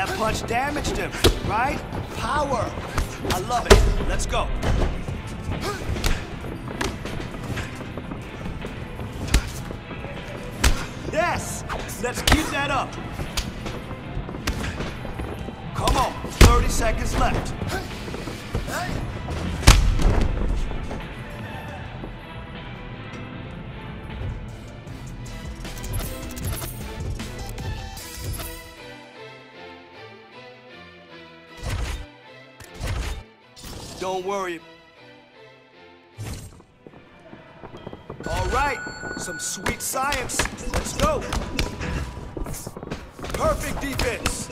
punch damaged him, right? Power. I love it. Let's go. Yes! Let's keep that up. Come on, 30 seconds left. Don't worry. All right, some sweet science. Let's go. Perfect defense.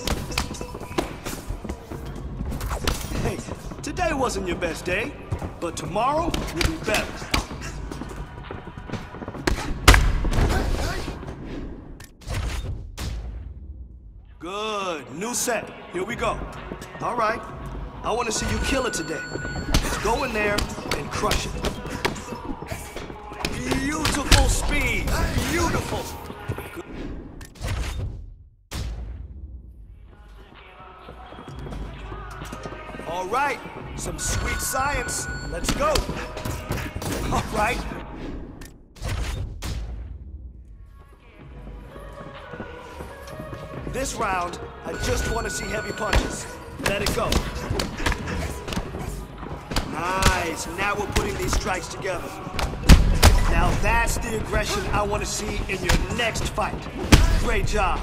Hey, today wasn't your best day, but tomorrow will be better. Good, new set. Here we go. All right, I want to see you kill it today. Let's go in there and crush it. Beautiful speed, beautiful. All right, some sweet science. Let's go. All right. This round, I just want to see heavy punches. Let it go. Nice, now we're putting these strikes together. Now that's the aggression I want to see in your next fight. Great job.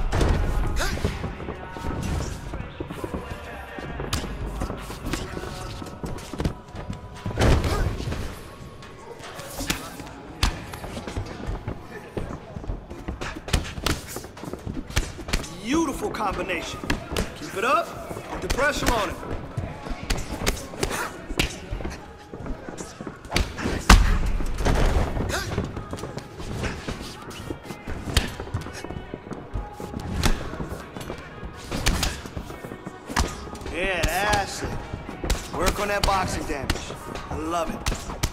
Beautiful combination. Keep it up. Put the pressure on it. Yeah, that's it. Work on that boxing damage. I love it.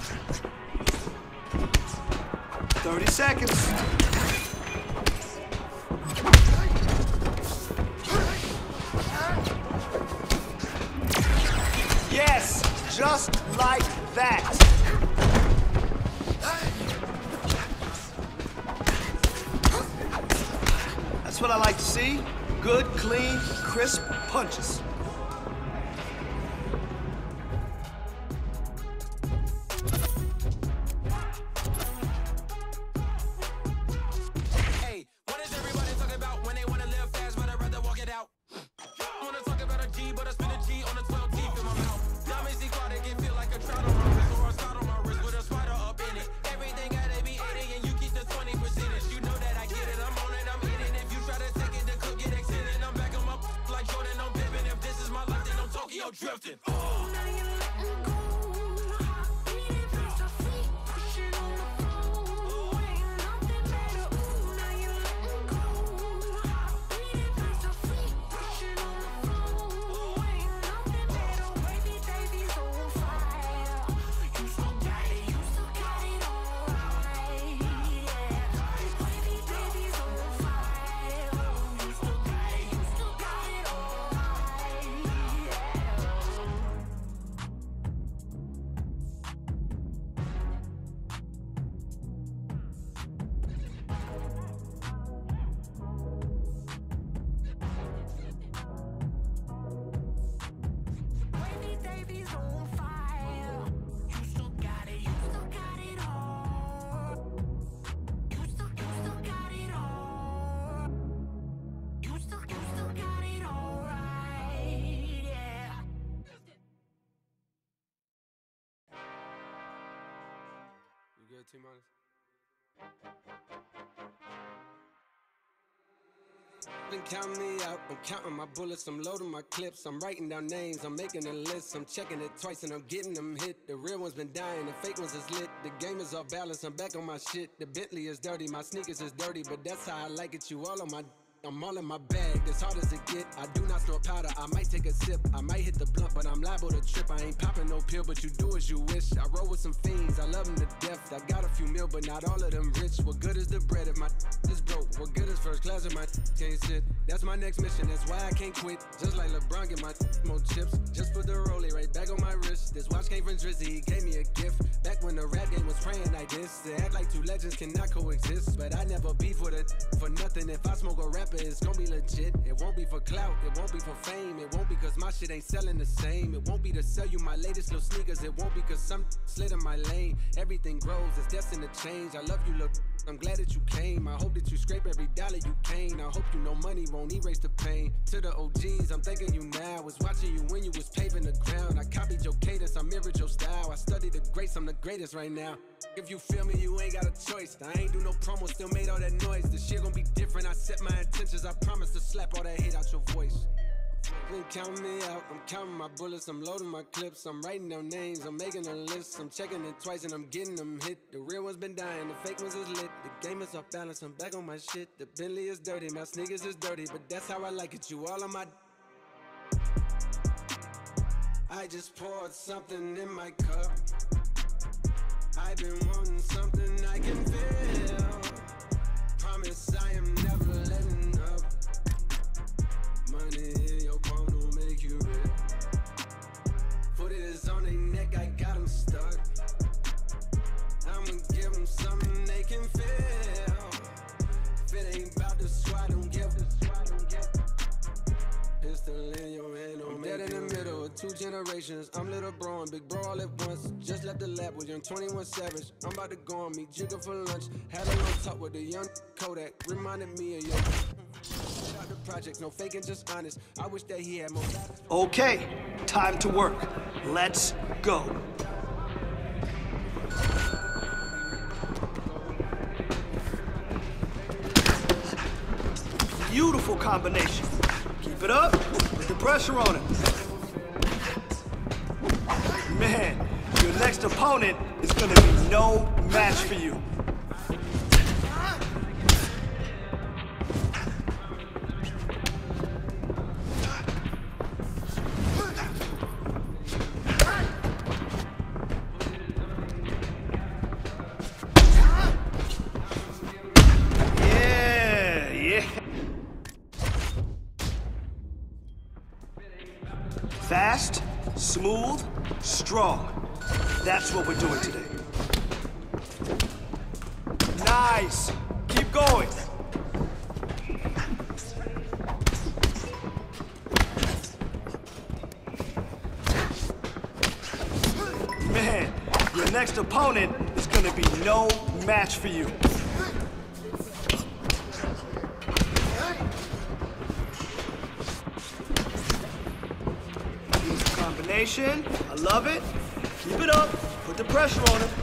30 seconds. Yes, just like that. That's what I like to see. Good, clean, crisp punches. Drifting. Good, T-minus. Been counting me out, I'm counting my bullets, I'm loading my clips, I'm writing down names, I'm making a list, I'm checking it twice and I'm getting them hit. The real ones been dying, the fake ones is lit, the game is off balance, I'm back on my shit. The Bentley is dirty, my sneakers is dirty, but that's how I like it, you all on my I'm all in my bag, as hard as it get. I do not store powder, I might take a sip. I might hit the blunt, but I'm liable to trip. I ain't popping no pill, but you do as you wish. I roll with some fiends, I love them to death. I got a few mil, but not all of them rich. What good is the bread if my is broke? What good is first class if my can't sit? That's my next mission, that's why I can't quit. Just like LeBron, get my more chips. Just put the rollie right back on my wrist. This watch came from Drizzy, he gave me a gift. Back when the rap game was praying like this. They act like two legends cannot coexist. But I never beef with it for nothing. If I smoke a rapper, it's gonna be legit. It won't be for clout, it won't be for fame. It won't be cause my shit ain't selling the same. It won't be to sell you my latest little sneakers. It won't be cause some slid in my lane. Everything grows, it's destined to change. I love you, look, I'm glad that you came. I hope that you scrape every dollar you can. I hope you know money won't erase the pain. To the OGs, I'm thanking you now. Was watching you when you was paving the ground. I copied your cadence, I mirrored your style. I studied the greats, I'm the greatest right now. If you feel me, you ain't got a choice. I ain't do no promo, still made all that noise. The shit gon' be different, I set my intentions. I promise to slap all that hate out your voice. Been counting me out, I'm counting my bullets, I'm loading my clips, I'm writing down names, I'm making a list, I'm checking it twice and I'm getting them hit. The real ones been dying, the fake ones is lit, the game is off balance, I'm back on my shit. The Bentley is dirty, my sneakers is dirty, but that's how I like it, you all on my... I just poured something in my cup. I've been wanting something I can feel. Promise I am never letting up. Money in your palm don't make you real. Foot is on their neck, I got them stuck. I'ma give them something they can feel. If it ain't about the swat, don't give. Pistol in your hand, don't make dead in the middle of two generations. I'm little bro and big bro all at once. Just left the lab with young 21 Savage. I'm about to go on me, Jigger for lunch. Had a little talk with the young Kodak. Reminded me of your the project, no faking, just honest. I wish that he had more. Okay, time to work. Let's go. Beautiful combination. Keep it up, put the pressure on it. Man, your next opponent is gonna be no match for you. Fast, smooth, strong. That's what we're doing today. Nice. Keep going. Man, your next opponent is gonna be no match for you. Combination, I love it. Keep it up. Put the pressure on it.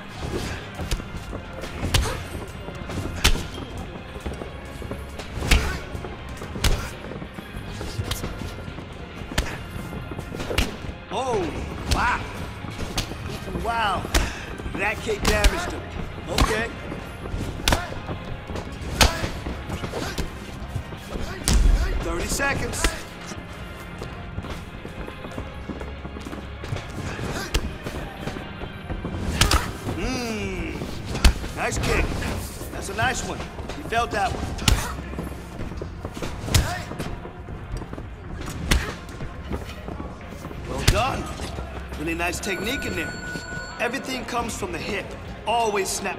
Oh, wow. Wow. That kick damaged him. Okay. "30 seconds. Nice kick. That's a nice one. He felt that one. Well done. Really nice technique in there. Everything comes from the hip. Always snap.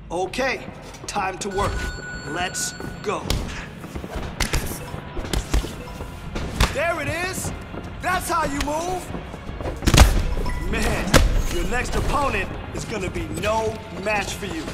Okay, time to work. Let's go. There it is! That's how you move! Man, your next opponent is gonna be no match for you.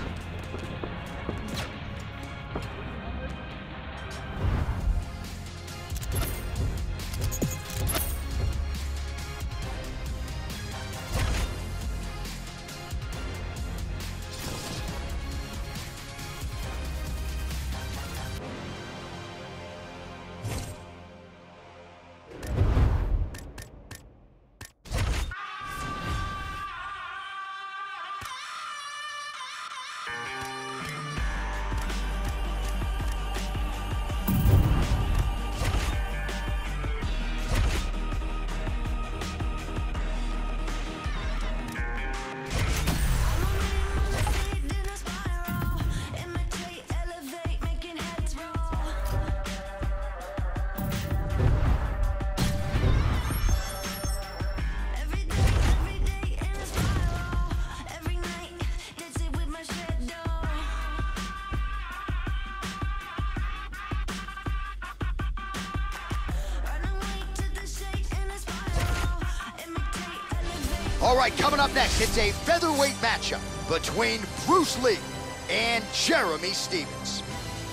All right, coming up next, it's a featherweight matchup between Bruce Lee and Jeremy Stephens.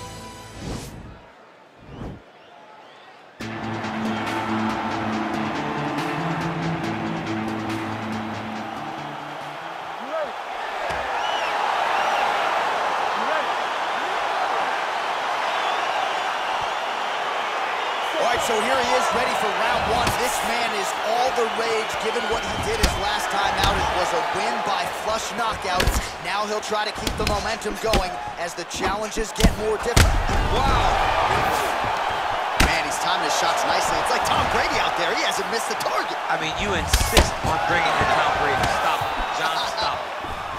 All right, so here he is, ready for round one. This man is all the rage, given what he did his last time out. It was a win by flush knockout. Now he'll try to keep the momentum going as the challenges get more difficult. Wow! Man, he's timing his shots nicely. It's like Tom Brady out there. He hasn't missed the target. I mean, you insist on bringing in Tom Brady. Stop it, John, stop it.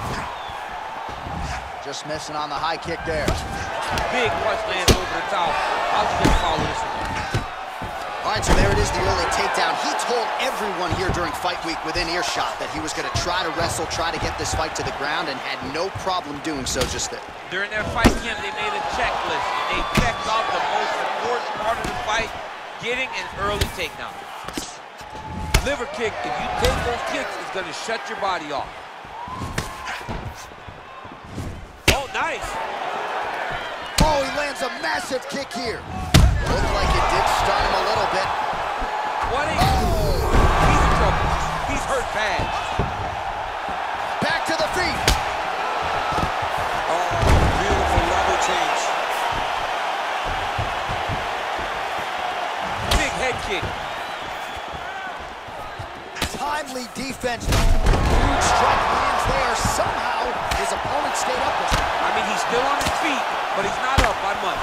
Just missing on the high kick there. Big punch lands over the top. How's he gonna follow this one? All right, so there it is, the early takedown. He told everyone here during fight week within earshot that he was going to try to wrestle, try to get this fight to the ground, and had no problem doing so just there. During their fight camp, they made a checklist. They checked off the most important part of the fight, getting an early takedown. Liver kick, if you take those kicks, it's going to shut your body off. Oh, nice. Oh, he lands a massive kick here. Looked like it did stun him a little bit. What is He's in trouble. He's hurt bad. Back to the feet. Oh, beautiful level change. Big head kick. Timely defense. Huge strike lands there. Somehow, his opponent stayed up with him. I mean, he's still on his feet, but he's not up by much.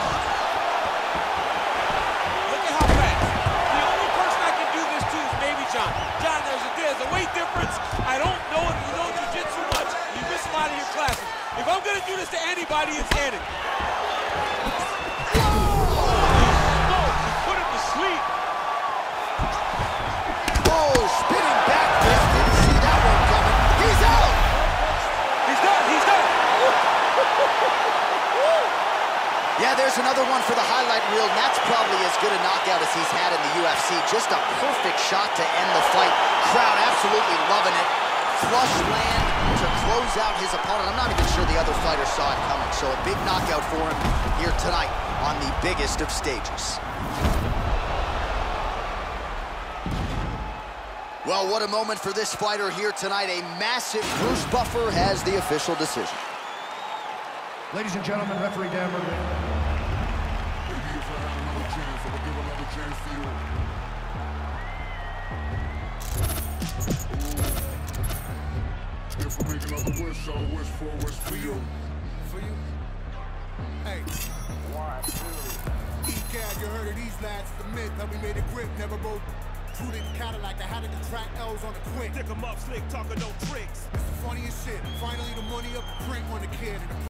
John, there's a weight difference. I don't know if you know jiu-jitsu much. You miss a lot of your classes. If I'm going to do this to anybody, it's Andy. No, he put him to sleep. Oh, spinning back fist. Didn't see that one coming. He's out. He's done. He's done. Yeah, there's another one for the highlight reel, and that's probably as good a knockout as he's had in the UFC. Just a perfect shot to end the fight. Crowd absolutely loving it. Flush land to close out his opponent. I'm not even sure the other fighter saw it coming, so a big knockout for him here tonight on the biggest of stages. Well, what a moment for this fighter here tonight. A massive Bruce Buffer has the official decision. Ladies and gentlemen, referee Dan Murray. If I make another wish, I'll wish for you. For you? Hey. E-Cab, you heard of these lads, the myth, how we made a grip, never rode prudent Cadillac, I had to contract L's on the quick. Stick 'em up, slick, talking no tricks. It's the funniest shit. Finally, the money up, print on the kid.